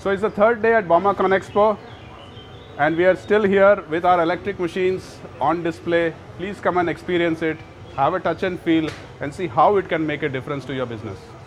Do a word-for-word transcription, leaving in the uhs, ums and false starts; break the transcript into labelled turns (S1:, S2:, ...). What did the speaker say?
S1: So it's the third day at Bomma Conexpo, and we are still here with our electric machines on display. Please come and experience it, have a touch and feel, and see how it can make a difference to your business.